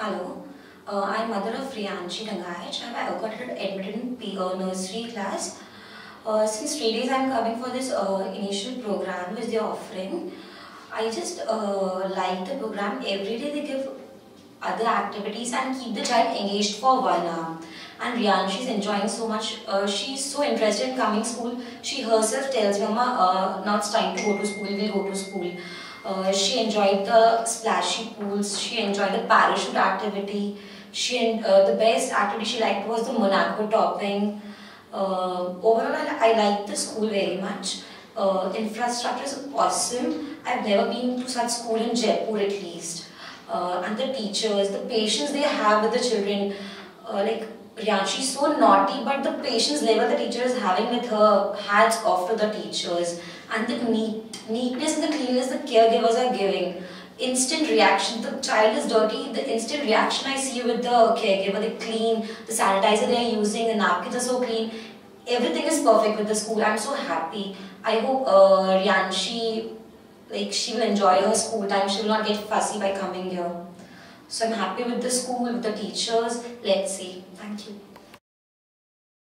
Hello, I'm mother of Vidhyadhar Nagar. I got admitted in nursery class. Since 3 days I'm coming for this initial program which they're offering. I just like the program. Every day they give other activities and keep the child engaged for 1 hour. And Riyanshi is enjoying so much. She's so interested in coming school. She herself tells Mama, now it's time to go to school. We'll go to school. She enjoyed the splashy pools. She enjoyed the parachute activity. The best activity she liked was the Monaco topping. Overall, I like the school very much. Infrastructure is awesome. I've never been to such school in Jaipur at least. And the teachers, the patience they have with the children, like Riyanshi is so naughty, but the patience level the teacher is having with her, hats off to the teachers. And the neatness and the cleanliness the caregivers are giving. Instant reaction, the child is dirty, the instant reaction I see with the caregiver, they clean, the sanitizer they are using, the napkins are so clean. Everything is perfect with the school. I'm so happy. I hope Riyanshi, she will enjoy her school time. She will not get fussy by coming here. So I'm happy with the school, with the teachers. Let's see. Thank you.